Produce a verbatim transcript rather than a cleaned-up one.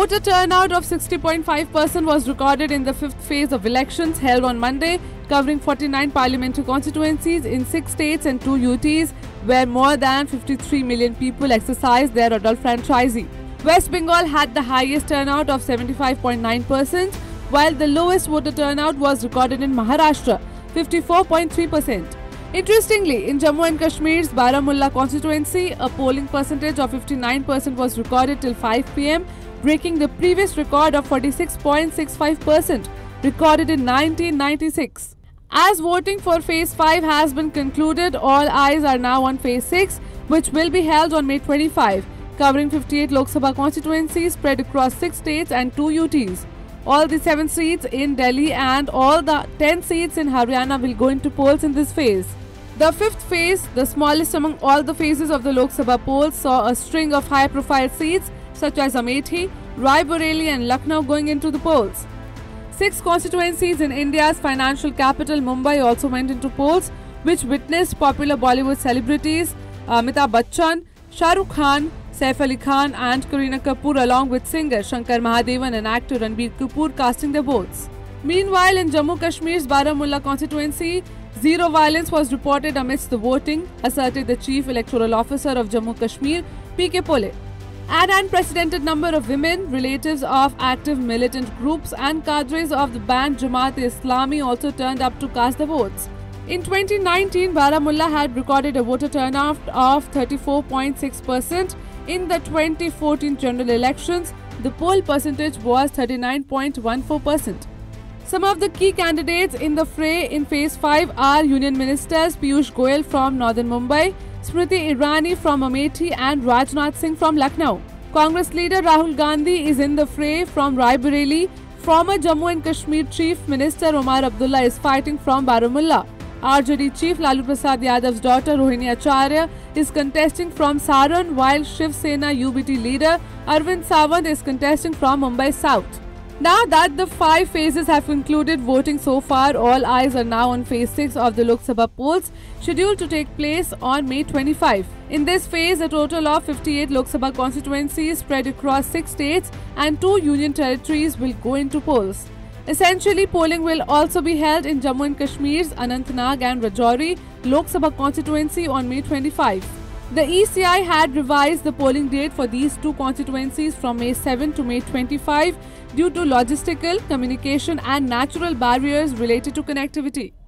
Voter turnout of sixty point five percent was recorded in the fifth phase of elections held on Monday, covering forty-nine parliamentary constituencies in six states and two U Ts, where more than fifty-three million people exercised their adult franchisee. West Bengal had the highest turnout of seventy-five point nine percent, while the lowest voter turnout was recorded in Maharashtra, fifty-four point three percent. Interestingly, in Jammu and Kashmir's Baramulla constituency, a polling percentage of fifty-nine percent was recorded till five p m, breaking the previous record of forty-six point six five percent recorded in nineteen ninety-six. As voting for Phase five has been concluded, all eyes are now on Phase six, which will be held on May twenty-fifth, covering fifty-eight Lok Sabha constituencies spread across six states and two U Ts. All the seven seats in Delhi and all the ten seats in Haryana will go into polls in this phase. The fifth phase, the smallest among all the phases of the Lok Sabha polls, saw a string of high-profile seats such as Amethi, Rai Bareli and Lucknow going into the polls. Six constituencies in India's financial capital Mumbai also went into polls, which witnessed popular Bollywood celebrities Amitabh Bachchan, Shah Rukh Khan, Saif Ali Khan and Kareena Kapoor, along with singer Shankar Mahadevan and actor Ranbir Kapoor, casting their votes. Meanwhile, in Jammu Kashmir's Baramulla constituency, zero violence was reported amidst the voting, asserted the Chief Electoral Officer of Jammu Kashmir, P K Pole. An unprecedented number of women, relatives of active militant groups and cadres of the banned Jamaat-e-Islami also turned up to cast their votes. In twenty nineteen, Baramulla had recorded a voter turnout of thirty-four point six percent. In the twenty fourteen general elections, the poll percentage was thirty-nine point one four percent. Some of the key candidates in the fray in Phase five are Union Ministers Piyush Goyal from Northern Mumbai, Smriti Irani from Amethi and Rajnath Singh from Lucknow. Congress leader Rahul Gandhi is in the fray from Rai Bareli. Former Jammu and Kashmir Chief Minister Omar Abdullah is fighting from Baramulla. R J D Chief Lalu Prasad Yadav's daughter Rohini Acharya is contesting from Saran, while Shiv Sena U B T leader Arvind Sawant is contesting from Mumbai South. Now that the five phases have concluded voting so far, all eyes are now on Phase six of the Lok Sabha polls, scheduled to take place on May twenty-fifth. In this phase, a total of fifty-eight Lok Sabha constituencies spread across six states and two union territories will go into polls. Essentially, polling will also be held in Jammu and Kashmir's Anantnag and Rajouri Lok Sabha constituency on May twenty-fifth. The E C I had revised the polling date for these two constituencies from May seventh to May twenty-fifth due to logistical, communication and natural barriers related to connectivity.